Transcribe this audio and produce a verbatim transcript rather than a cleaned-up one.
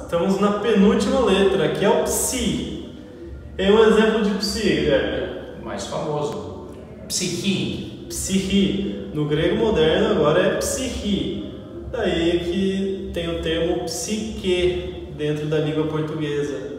estamos na penúltima letra, que é o psi. É um exemplo de psi, Guilherme. Mais famoso. Psique. Psique. No grego moderno agora é psique. Daí que tem o termo psique dentro da língua portuguesa.